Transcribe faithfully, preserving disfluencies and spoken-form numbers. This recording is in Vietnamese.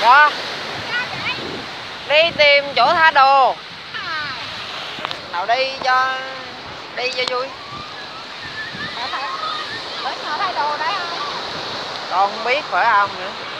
Đó. Đi tìm chỗ tha đồ. Nào đi cho đi cho vui. Ở thay đồ đấy không? Con không biết phải không nữa.